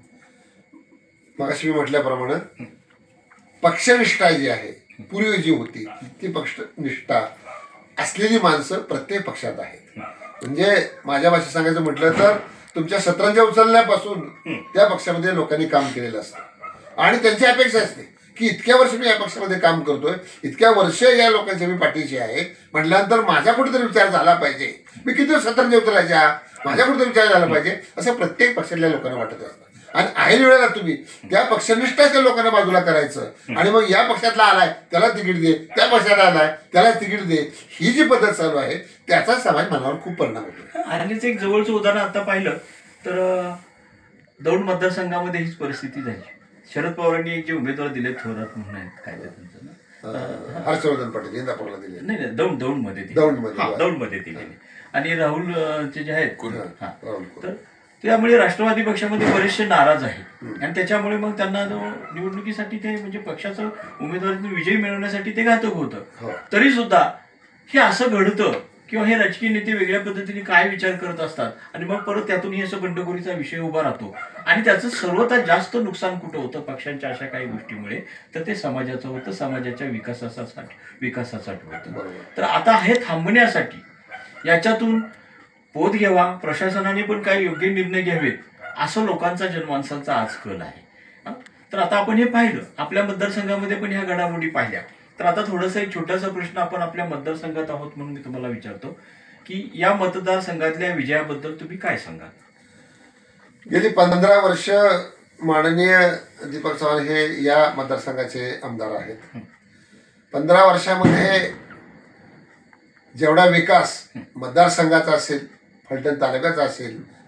मगाशी मी म्हटल्याप्रमाणे पक्षनिष्ठा जी आहे पूर्वी जी होती ती पक्षनिष्ठा असलेली माणसं प्रत्येक पक्षात आहेत. म्हणजे माझ्या भाषेत सांगायचं म्हटलं तर तुमच्या शतरंजा उचलण्यापासून त्या पक्षामध्ये लोकांनी काम केलेलं असतं आणि त्यांची अपेक्षा असते की इतक्या वर्ष मी या पक्षामध्ये काम करतोय, इतक्या वर्ष या लोकांच्या मी पाठीशी आहे म्हटल्यानंतर माझा कुठेतरी विचार झाला पाहिजे. मी किती शतरंजा उचलायच्या, माझा कुठेतरी विचार झाला पाहिजे असं प्रत्येक पक्षातल्या लोकांना वाटत असतं. आणि ऐन वेळेला तुम्ही त्या पक्षनिष्ठाच्या लोकांना बाजूला करायचं आणि मग या पक्षातला आलाय त्याला तिकीट दे, त्या पक्षाला आलाय त्याला तिकीट दे, ही जी पद्धत चालू आहे त्याचा समाज मनावर खूप परिणाम होतो. आणखीच एक जवळचं उदाहरण आता पाहिलं तर अं, दौंड मतदारसंघामध्ये हीच परिस्थिती झाली. शरद पवारांनी एक जे उमेदवार दिले थोरात म्हणून आहेत काय ते त्यांचं ना हर्षवर्धन पाटील इंदापूरला दिले. नाही नाही दौंड दौंडमध्ये दिले. दौंडमध्ये, हा, बरं. दौंडमध्ये दिलेले आणि राहुल अं, चे जे आहेत हा राहुल कुल. तर त्यामुळे राष्ट्रवादी पक्षामध्ये बरेचसे नाराज आहेत आणि त्याच्यामुळे मग त्यांना जो निवडणुकीसाठी ते म्हणजे पक्षाचं उमेदवारीतून विजय मिळवण्यासाठी ते घातक हो. होतं. तरी सुद्धा हे असं घडतं किंवा हे राजकीय नेते वेगळ्या पद्धतीने काय विचार करत असतात आणि मग परत त्यातूनही असं बंडखोरीचा विषय उभा राहतो आणि त्याचं सर्वतः जास्त नुकसान कुठं होतं पक्षांच्या अशा काही गोष्टीमुळे तर ते समाजाचं होतं, समाजाच्या विकासासाठी विकासासाठी होतं. बरोबर. तर आता हे थांबण्यासाठी याच्यातून बोध घ्यावा, प्रशासनाने पण काही योग्य निर्णय घ्यावेत असं लोकांचा जनमानसांचा आज कल आहे. हा? तर आता आपण हे पाहिलं आपल्या मतदारसंघामध्ये पण ह्या घडामोडी पाहिल्या. तर आता थोडासा एक छोटासा प्रश्न आपण आपल्या मतदारसंघात आहोत म्हणून मी तुम्हाला विचारतो की या मतदारसंघातल्या विजयाबद्दल तुम्ही काय सांगाल? गेली पंधरा वर्ष माननीय दीपक चव्हाण हे या मतदारसंघाचे आमदार आहेत. पंधरा वर्षामध्ये जेवढा विकास मतदारसंघाचा असेल, फलटण तालुक्याचा असेल,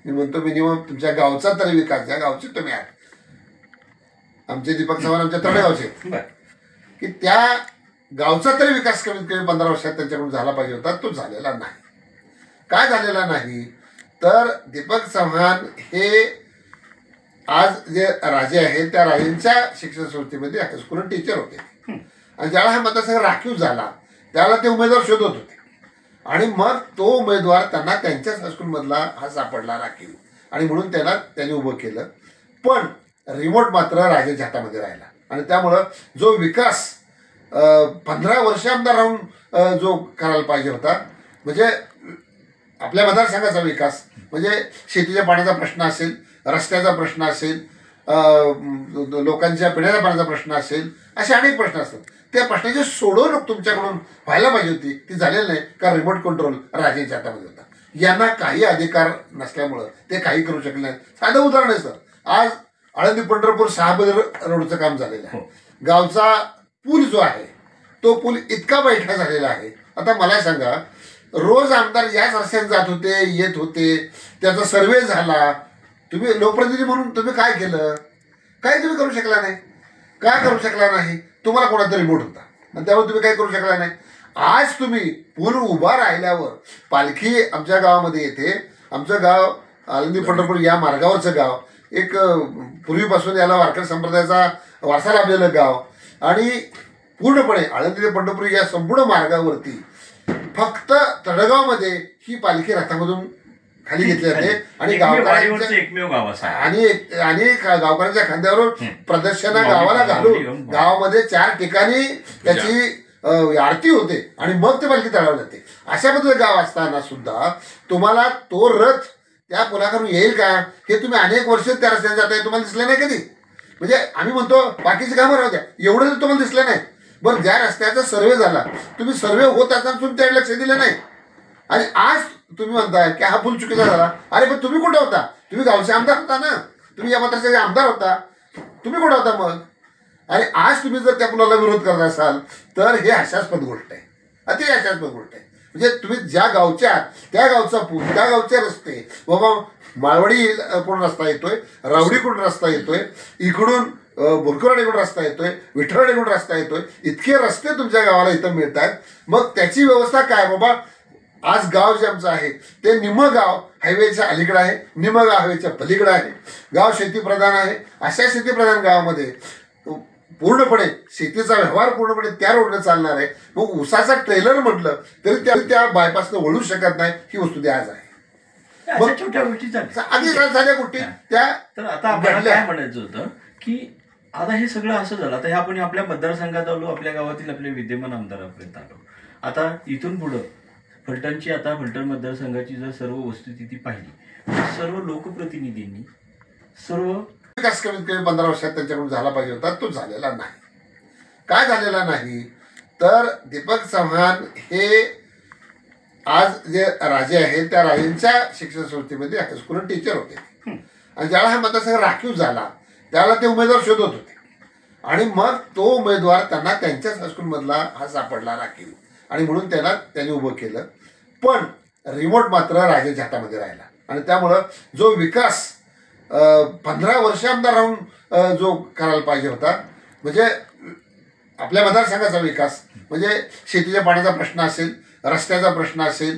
मी म्हणतो मिनिमम तुमच्या गावचा तरी विकास, ज्या गावचे तुम्ही आहात, आमचे दीपक चव्हाण आमच्या तळेगावचे, बरं. की त्या गावचा तरी विकास कमीत कमी पंधरा वर्षात त्यांच्याकडून झाला पाहिजे होता, तो झालेला नाही. काय झालेला नाही तर दीपक चव्हाण हे आज जे राजे आहेत त्या राजेंच्या शिक्षण संस्थेमध्ये हायस्कूल टीचर होते. आणि ज्याला हा मतदारसंघ राखीव झाला त्याला ते उमेदवार शोधत होते आणि मग तो उमेदवार त्यांना त्यांच्याच हायस्कूलमधला हा सापडला राखीव आणि म्हणून त्याला त्यांनी उभं केलं. पण रिमोट मात्र राजेच्या हातामध्ये राहिला आणि त्यामुळं जो विकास पंधरा वर्ष आमदार राहून जो करायला पाहिजे होता, म्हणजे आपल्या मतदारसंघाचा विकास, म्हणजे शेतीच्या पाण्याचा प्रश्न असेल, रस्त्याचा प्रश्न असेल, लोकांच्या पिण्याच्या पाण्याचा प्रश्न असेल, असे अनेक प्रश्न असतात. त्या प्रश्नाची सोडवणूक तुमच्याकडून व्हायला पाहिजे होती, ती झालेली नाही. कारण रिमोट कंट्रोल राजेंच्या हातामध्ये होता. यांना काही अधिकार नसल्यामुळं ते काही करू शकले नाही. साधं उदाहरण आहे सर, आज आळंदी पंढरपूर सहाबद रोडचं काम झालेलं आहे. गावचा पूल जो आहे तो पूल इतका बैठा झालेला आहे. आता मला सांगा, रोज आमदार याच रस्त्याने जात होते, येत होते, त्याचा सर्वे झाला, तुम्ही लोकप्रतिनिधी म्हणून तुम्ही काय केलं? काय तुम्ही करू शकला नाही. काय करू शकला नाही? तुम्हाला कोणाचा रिमोट होता आणि त्यामुळे तुम्ही काय करू शकला नाही. आज तुम्ही पूल उभा राहिल्यावर पालखी आमच्या गावामध्ये येते. आमचं गाव आळंदी पंढरपूर या मार्गावरचं गाव, एक पूर्वीपासून याला वारकरी संप्रदायाचा वारसा लाभलेलं गाव आणि पूर्णपणे आळंदी ते पंढरपूर या संपूर्ण मार्गावरती फक्त तळगावमध्ये ही पालखी रथामधून खाली घेतली जाते आणि गावकऱ्यांच्या एकमेव गाव असा आणि आणि गावकऱ्यांच्या खांद्यावरून प्रदर्शना गावाला घालून गावामध्ये चार ठिकाणी त्याची आरती होते आणि मग ते पालखी तळावर जाते. अशा पद्धतीचं गाव असताना सुद्धा तुम्हाला तो रथ त्या पुलाकडून येईल का हे तुम्ही अनेक वर्ष त्या रस्त्याने जाताय, तुम्हाला दिसलं नाही कधी. म्हणजे आम्ही म्हणतो बाकीची कामं राहू द्या, एवढं जर तुम्हाला दिसलं नाही. बरं, ज्या रस्त्याचा सर्वे झाला तुम्ही सर्वे होत असताना तुम्ही त्याकडे लक्ष दिलं नाही आणि आज तुम्ही म्हणताय की हा पूल चुकीचा झाला. अरे पण तुम्ही कुठं होता? तुम्ही गावचे आमदार होता ना, तुम्ही या मतदारसंघाचे आमदार होता, तुम्ही कुठं होता मग? आणि आज तुम्ही जर त्या पुलाला विरोध करत असाल तर हे हास्यास्पद गोष्ट आहे, अति हास्यास्पद गोष्ट आहे. म्हणजे तुम्ही ज्या गावच्या त्या गावचा पूल, त्या गावचे रस्ते, बाबा माळवाडी कोण रस्ता येतोय, रावडीकडून रस्ता येतोय, इकडून बोरकरवाडीकडून रस्ता येतोय, विठ्ठलवाडीकडून रस्ता येतोय, इतके रस्ते तुमच्या गावाला इथं मिळत आहेत. मग त्याची व्यवस्था काय बाबा? आज गाव जे आमचं आहे ते निम्मं गाव हायवेच्या अलीकडे आहे, निम्मं गाव हायवेच्या पलीकडे आहे. गाव शेतीप्रधान आहे. अशा शेतीप्रधान गावामध्ये पूर्णपणे शेतीचा व्यवहार पूर्णपणे त्या रोडने चालणार आहे. मग उसाचा ट्रेलर म्हटलं तरी त्या त्या बायपासनं वळू शकत नाही, ही वस्तू आज आहे. मग छोट्या गोष्टी आधी झाल्या गोष्टी त्या. तर आता आपल्याला काय म्हणायचं होतं की आता हे सगळं असं झालं, आता हे आपण आपल्या मतदारसंघात आलो, आपल्या गावातील आपले विद्यमान आमदारापर्यंत आलो. आता इथून पुढं फलटणची, आता फलटण मतदारसंघाची जर सर्व वस्तुस्थिती पाहिली, सर्व लोकप्रतिनिधींनी सर्व विकास कमीत कमी पंधरा वर्षात त्यांच्याकडून झाला पाहिजे होता, तो झालेला नाही. काय झालेला नाही तर दीपक चव्हाण हे आज जे राजे आहेत त्या राजेंच्या शिक्षण संस्थेमध्ये हायस्कूल टीचर होते आणि ज्याला हा मतदारसंघ राखीव झाला त्याला ते उमेदवार शोधत होते आणि मग तो उमेदवार त्यांना त्यांच्याच हायस्कूलमधला हा सापडला राखीव आणि म्हणून त्याला त्यांनी उभं केलं. पण रिमोट मात्र राजेच्या हातामध्ये राहिला आणि त्यामुळं जो विकास पंधरा वर्ष आमदार राहून जो करायला पाहिजे होता, म्हणजे आपल्या मतदारसंघाचा विकास, म्हणजे शेतीच्या पाण्याचा प्रश्न असेल, रस्त्याचा प्रश्न असेल,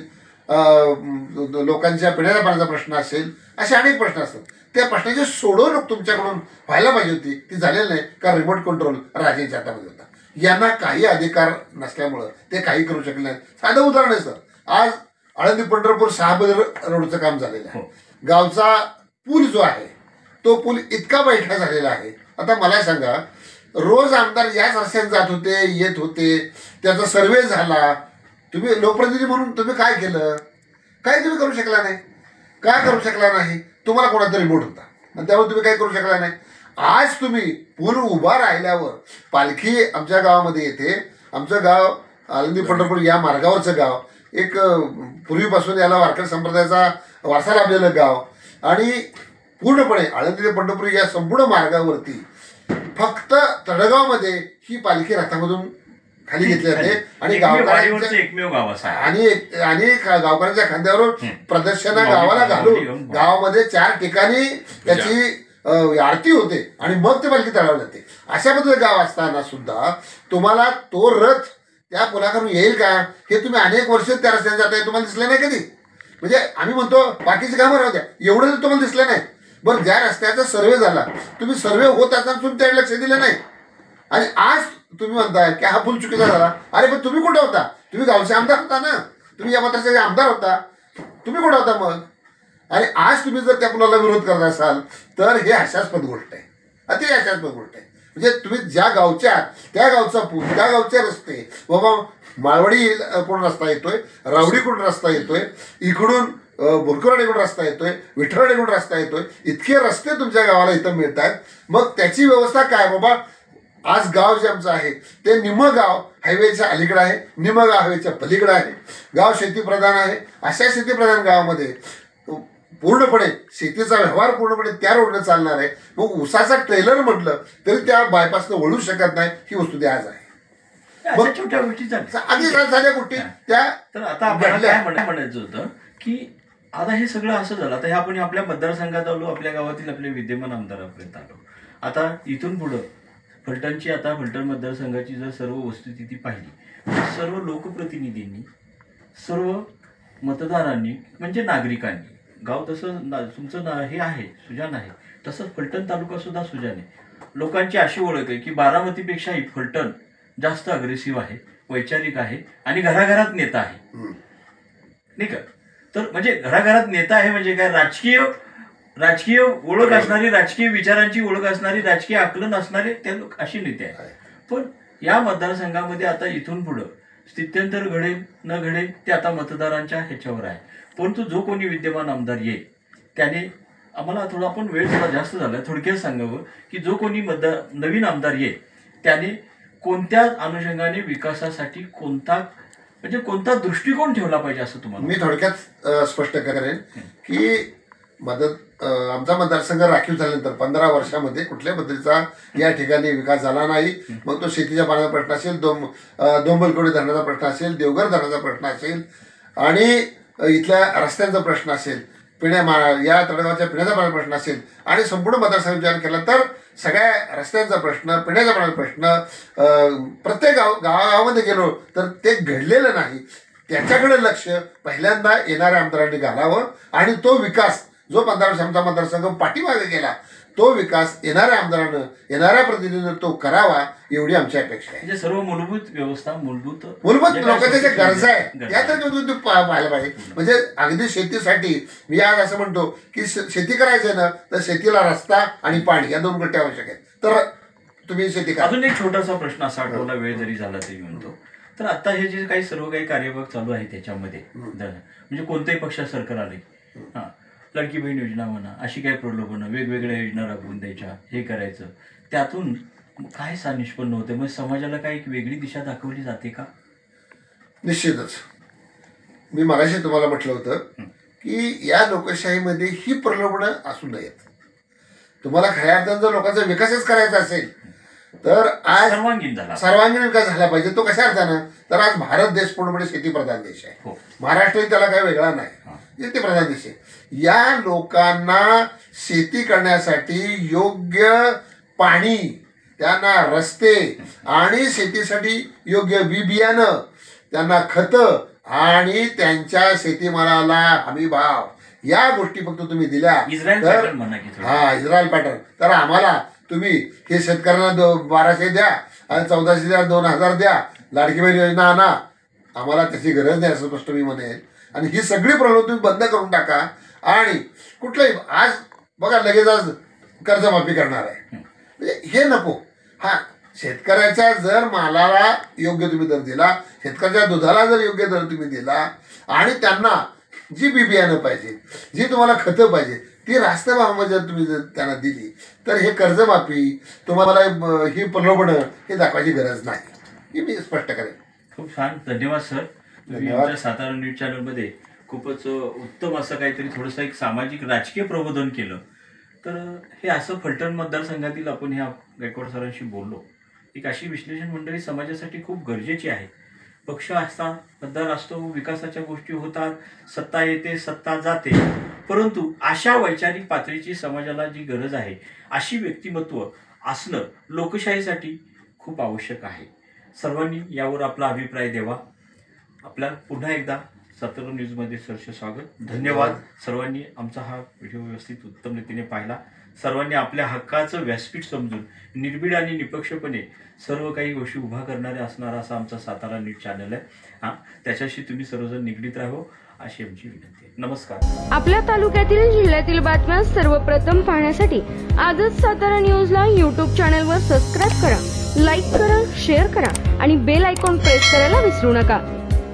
लोकांच्या पिण्याच्या पाण्याचा प्रश्न असेल, असे अनेक प्रश्न असतात. त्या प्रश्नाची सोडवणूक तुमच्याकडून व्हायला पाहिजे होती, ती झालेली नाही. कारण रिमोट कंट्रोल राजेंच्या हातामध्ये होता. यांना काही अधिकार नसल्यामुळं ते काही करू शकले नाही. साधं उदाहरण आहे सर, आज आळंदी पंढरपूर सहाबद रोडचं काम झालेलं आहे. गावचा पूल जो आहे तो पूल इतका बैठा झालेला आहे. आता मला सांगा, रोज आमदार याच रस्त्याने जात होते, येत होते, त्याचा सर्वे झाला, तुम्ही लोकप्रतिनिधी म्हणून तुम्ही काय केलं? काय तुम्ही करू शकला नाही. काय करू शकला नाही? तुम्हाला कोणाचा रिमोट होता आणि त्यामुळे तुम्ही काय करू शकला नाही. आज तुम्ही पूल उभा राहिल्यावर पालखी आमच्या गावामध्ये येते. आमचं गाव आळंदी पंढरपूर या मार्गावरचं गाव, एक पूर्वीपासून याला वारकरी संप्रदायाचा वारसा लाभलेलं गाव आणि पूर्णपणे आळंदी ते पंढरपूर या संपूर्ण मार्गावरती फक्त तळगावमध्ये ही पालखी रथामधून खाली घेतले जाते आणि एकमेव वाडीवरचं गावकऱ्यांच्या एकमेव गाव असं आहे. आणि एक- आणि खा- गावकऱ्यांच्या खांद्यावर प्रदर्शन माऊली- गावाला माऊली घालून घेऊन गावामध्ये चार ठिकाणी त्याची अ, आरती होते आणि मग ते पालखी तळावर जाते. अशा पद्धतीचं गाव असताना सुद्धा तुम्हाला तो रथ त्या पुलाकडून येईल का हे तुम्ही अनेक वर्ष त्या रस्त्याने जाताय, तुम्हाला दिसलं नाही कधी. म्हणजे आम्ही म्हणतो बाकीची कामं राहू द्या, एवढं जर तुम्हाला दिसलं नाही. बरं, ज्या रस्त्याचा सर्वे झाला तुम्ही सर्वे होत असताना तुम्ही त्याकडे लक्ष दिलं नाही आणि आज तुम्ही म्हणताय की हा पूल चुकीचा झाला. अरे पण तुम्ही कुठं होता? तुम्ही गावचे आमदार होता ना, तुम्ही या मतदारसंघाचे आमदार होता, तुम्ही कुठं होता मग? आणि आज तुम्ही जर त्या पुलाला विरोध करत असाल तर हे हास्यास्पद गोष्ट आहे, अति हास्यास्पद गोष्ट आहे. म्हणजे तुम्ही ज्या गावच्या त्या गावचा पूल, त्या गावचे रस्ते, बाबा माळवाडी कोण रस्ता येतोय, रावडी कोण रस्ता येतोय, इकडून बोरकरवाडीकडून रस्ता येतोय, विठ्ठलवाडीकडून रस्ता येतोय, इतके रस्ते तुमच्या गावाला इथं मिळत आहेत. मग त्याची व्यवस्था काय बाबा? आज गाव जे आमचं आहे ते निम्म गाव हायवेच्या अलीकडे आहे, निम्म गाव हायवेच्या पलीकडे आहे. गाव शेतीप्रधान आहे. अशा शेतीप्रधान गावामध्ये पूर्णपणे शेतीचा व्यवहार पूर्णपणे त्या रोडने चालणार आहे. मग उसाचा ट्रेलर म्हटलं तरी त्या बायपासनं वळू शकत नाही, ही वस्तुस्थिती आज आहे. अशा छोट्या गोष्टी झाल्या. आधी झाल्या गोष्टी त्या तर आता आपल्याला काय म्हणा- म्हणायचं होतं की आता हे सगळं असं झालं. आता हे आपण आपल्या मतदारसंघात आलो, आपल्या गावातील आपले विद्यमान आमदारापर्यंत आलो. आता इथून पुढं फलटणची आता फलटण मतदारसंघाची जर सर्व वस्तुस्थिती पाहिली तर सर्व लोकप्रतिनिधींनी, सर्व मतदारांनी म्हणजे नागरिकांनी, गाव तसं ना तुमचं ना हे आहे सुजान आहे, तसंच फलटण तालुका सुद्धा सुजान आहे. लोकांची अशी ओळख आहे की बारामतीपेक्षाही फलटण जास्त अग्रेसिव्ह आहे, वैचारिक आहे आणि घराघरात नेता आहे, नाही का? तर म्हणजे घराघरात नेता आहे म्हणजे काय? राजकीय राजकीय ओळख असणारी, राजकीय विचारांची ओळख असणारी, राजकीय आकलन असणारे ते लोक अशी नेते आहेत. पण या मतदारसंघामध्ये आता इथून पुढं स्थित्यंतर घडेल न घडेल ते आता मतदारांच्या ह्याच्यावर आहे. परंतु जो कोणी विद्यमान आमदार येईल त्याने आम्हाला थोडा आपण वेळ थोडा जास्त झाला, थोडक्यात सांगावं की जो कोणी मतदार नवीन आमदार येईल त्याने कोणत्या अनुषंगाने विकासासाठी कोणता म्हणजे कोणता दृष्टिकोन ठेवला पाहिजे असं तुम्हाला? मी थोडक्यात अ, स्पष्ट करेन की मदत अ, आमचा मतदारसंघ राखीव झाल्यानंतर पंधरा वर्षामध्ये कुठल्या पद्धतीचा या ठिकाणी विकास झाला नाही. मग तो शेतीच्या पाण्याचा प्रश्न असेल, दोम दोंबलकोडी धरणाचा प्रश्न असेल, देवघर धरणाचा प्रश्न असेल आणि इथल्या रस्त्यांचा प्रश्न असेल, पिण्या मा या तळगावच्या पिण्याचा पाण्याचा प्रश्न असेल आणि संपूर्ण मतदारसंघ विचार केला तर सगळ्या रस्त्यांचा प्रश्न, पिण्याचा पाण्याचा प्रश्न प्रत्येक गाव गावागावामध्ये गेलो तर ते घडलेलं नाही. त्याच्याकडे लक्ष पहिल्यांदा येणाऱ्या आमदारांनी घालावं आणि तो विकास जो मतदार आमचा मतदारसंघ पाठीमागे गेला तो विकास येणाऱ्या आमदारानं, येणाऱ्या प्रतिनिधीनं तो करावा एवढी आमची अपेक्षा आहे. म्हणजे सर्व मूलभूत व्यवस्था, मूलभूत मूलभूत जे काय लोकांच्या ज्या सोयी- गरजा आहेत गरजा त्या तर आहेत. तुम्ही पाहायला पाहिजे. म्हणजे अगदी शेतीसाठी मी आज असं म्हणतो की श- शेती करायची ना तर शेतीला रस्ता आणि पाणी या दोन गोष्टी आवश्यक आहेत, तर तुम्ही शेती करा. अजून एक छोटासा प्रश्न असा आठवला, वेळ जरी झाला तरी म्हणतो. तर आता हे जे काही सर्व काही कार्यभाग चालू आहे त्याच्यामध्ये म्हणजे कोणत्याही पक्षात सरकार आले, हा लाडकी बहीण योजना म्हणा, अशी काही प्रलोभनं, वेगवेगळ्या योजना राबवून द्यायच्या, हे करायचं, त्यातून काय सा निष्पन्न होते? मग समाजाला काय एक वेगळी दिशा दाखवली जाते का? निश्चितच. मी मगाशी तुम्हाला म्हटलं होतं की या लोकशाहीमध्ये ही प्रलोभनं असू नयेत. तुम्हाला खऱ्या अर्थानं जर लोकांचा विकासच करायचा असेल तर आज सर्वांगीण झाला. सर्वांगीण विकास झाला पाहिजे. तो कशा अर्थानं? तर आज भारत देश पूर्णपणे शेतीप्रधान देश आहे. हो. महाराष्ट्रही त्याला काही वेगळा नाही, शेतीप्रधान देश आहे. या लोकांना शेती करण्यासाठी योग्य पाणी, त्यांना रस्ते आणि शेतीसाठी योग्य बी बियाणं, त्यांना खतं आणि त्यांच्या शेतीमालाला हमी भाव या गोष्टी फक्त तुम्ही दिल्या इस्रायल तर पॅटर्न म्हणा की थोडं. हा इस्रायल पॅटर्न तर आम्हाला तुम्ही हे शेतकऱ्यांना दो बाराशे द्या आणि चौदाशे द्या, दोन हजार द्या, लाडकी बहीण योजना आणा, आम्हाला त्याची गरज नाही असं स्पष्ट मी म्हणेन. आणि ही सगळी प्रलोभन तुम्ही बंद करून टाका. आणि कुठलंही आज बघा लगेच आज कर्जमाफी करणार आहे, म्हणजे हे नको. हा शेतकऱ्याच्या जर मालाला योग्य तुम्ही दर दिला, शेतकऱ्याच्या दुधाला जर योग्य दर तुम्ही दिला आणि त्यांना जी बी बियाणं पाहिजे, जी तुम्हाला खतं पाहिजे ती रास्त भावामध्ये जर तुम्ही जर त्यांना दिली तर हे कर्जमाफी तुम्हाला ही प्रलोभनं हे दाखवायची गरज नाही, ही मी स्पष्ट करेन. खूप छान, धन्यवाद सर. तुम्ही धन्यवाद. आमच्या सातारा न्यूज चॅनलमध्ये खूपच उत्तम असं काहीतरी थोडंसं एक सामाजिक राजकीय प्रबोधन केलं. तर हे असं फलटण मतदारसंघातील आपण ह्या गायकवाड सरांशी बोललो. एक अशी विश्लेषण मंडळी समाजासाठी खूप गरजेची आहे. पक्ष असतात, मतदार असतो, विकासाच्या गोष्टी होतात, सत्ता येते, सत्ता जाते, परंतु अशा वैचारिक पातळीची समाजाला जी गरज आहे अशी व्यक्तिमत्व असणं लोकशाहीसाठी खूप आवश्यक आहे. सर्वांनी यावर आपला अभिप्राय द्यावा. आपल्या पुन्हा एकदा सातारा न्यूजमध्ये सहर्ष स्वागत. धन्यवाद. सर्वांनी आमचा हा व्हिडिओ व्यवस्थित उत्तम रीतीने पाहिला. सर्वांनी आपल्या हक्काचं व्यासपीठ समजून निर्भीड आणि निपक्षपणे सर्व काही गोष्टी उभा करणारे असणारा असा आमचा सातारा न्यूज चॅनल आहे. हां, त्याच्याशी तुम्ही सर्वजण निगडीत राहावं अशी आमची विनंती आहे. नमस्कार. आपल्या तालुक्यातील जिल्ह्यातील बातम्या सर्वप्रथम पाहण्यासाठी आजच सातारा न्यूजला यूट्यूब चॅनलवर सबस्क्राईब करा, लाईक करा, शेअर करा आणि बेल आयकॉन प्रेस करायला विसरू नका.